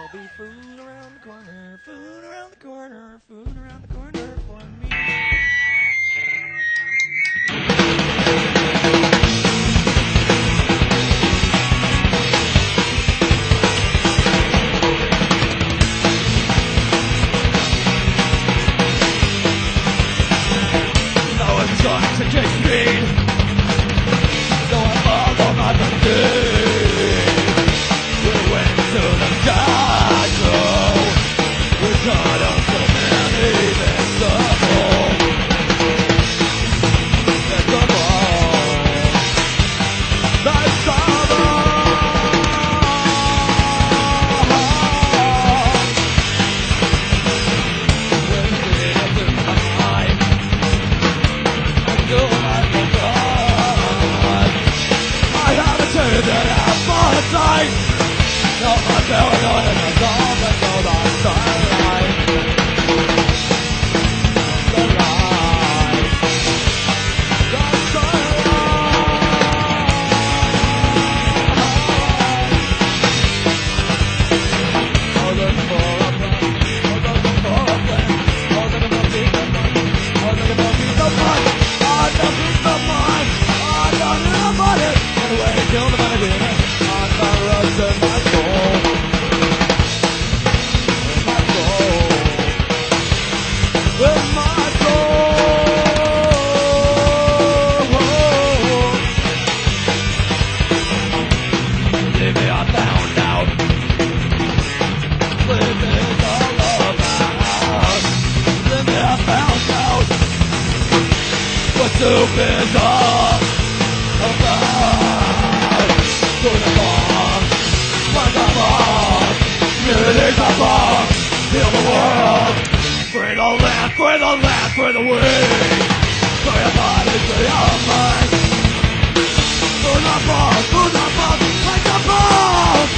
There'll be food around the corner, food around the corner, food around the corner for me. No one's going to kick me. So I follow my mistake. We went to the castle. We got up so many vegetables. That's summer. When we have to fight, I'm doing my best. I haven't turned it out for a sight. No, I'm going on in the dark until the sunlight. The light. The sunlight. Oh, looking for a plan. Oh, looking for a plan. Oh, looking for peace of mind. Oh, looking for peace of mind. Oh, no peace of mind. Oh, no, nobody. Anyway, kill the money with it. On the road to my soul. My soul. With my soul. Leave me, I found out. Leave me all about. Leave me, I found out. What stupid up about. Foodnotbombs, like a bomb. Communities are bombs. Heal the world. Free the land, free the land, free the weak. Free your body, free your mind. Foodnotbombs, like a bomb.